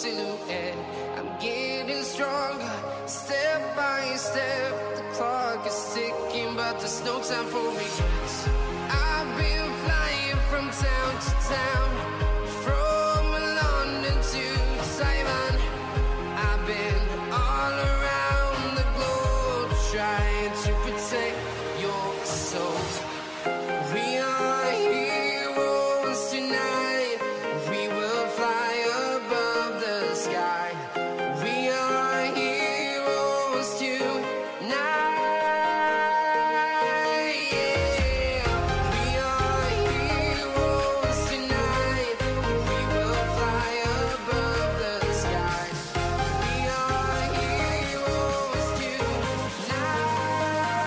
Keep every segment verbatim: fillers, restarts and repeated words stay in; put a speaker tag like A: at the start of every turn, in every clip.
A: silhouette. I'm getting stronger, step by step. The clock is ticking, but there's no time for regrets. I've been flying from town to town, from London to Taiwan. I've been all around the globe trying to protect your soul. We are heroes tonight. We will fly above the sky. We are heroes tonight. Yeah. We are heroes tonight. We will fly above the sky. We are heroes tonight.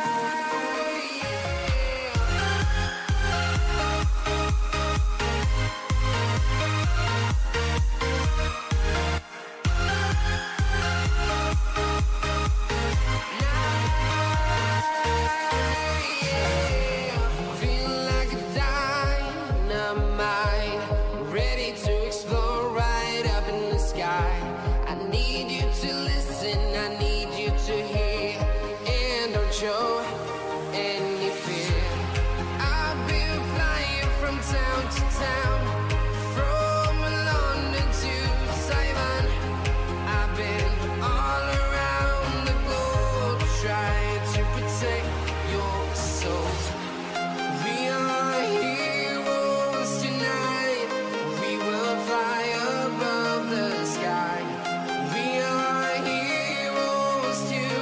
A: Feel like a dynamite, ready to explode right up in the sky. I need you to listen, I need you to hear, and don't show any fear. I've been flying from town to town, from London to Taiwan. I've been all around the globe trying to protect your soul. We are heroes tonight. We will fly above the sky. We are heroes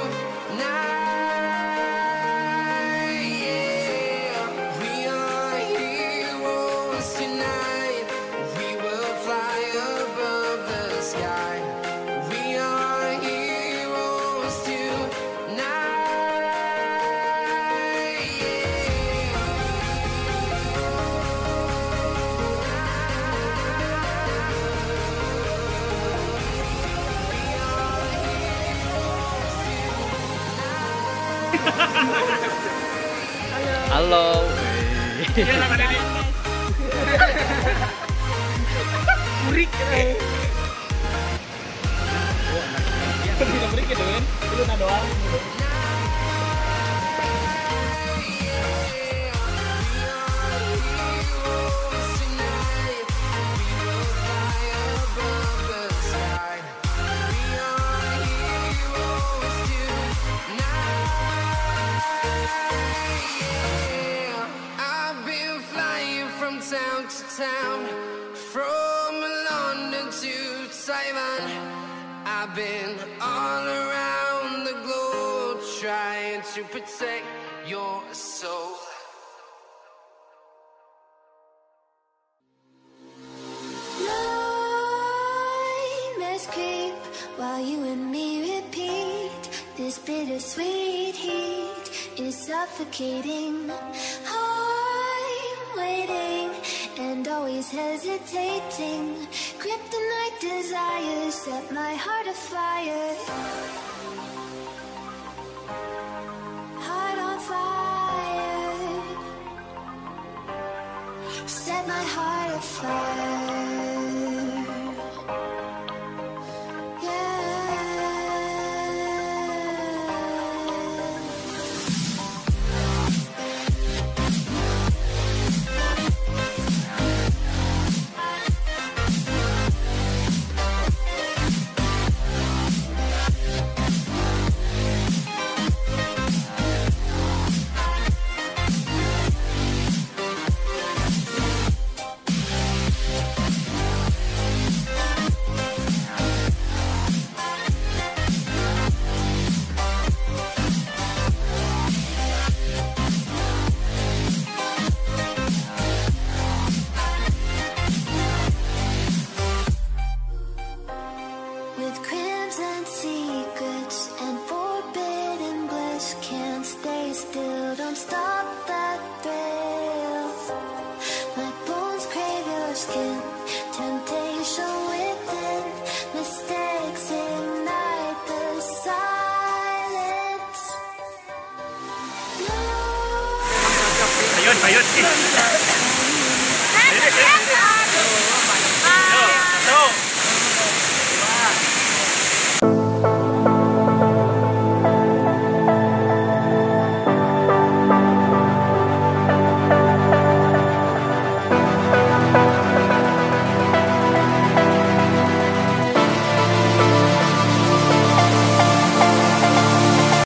A: tonight. Yeah. We are heroes tonight. We will fly above the sky. We are heroes
B: Halo.
C: Iya sama Dedi. Murik. Tidak murik gitu kan? Itu na doang.
A: I've been flying from town to town, from London to Taiwan. I've been all around the globe trying to protect your soul.
D: Nightmares creep while you and me repeat. This bittersweet heat is suffocating. I'm waiting and always hesitating. Kryptonite desires set my heart afire. Heart on fire. Set my heart afire. With crimson secrets and forbidden bliss, can't stay still, don't stop that thrill. My bones crave your skin, temptation within, mistakes ignite the silence. No.
C: Ayun, ayun.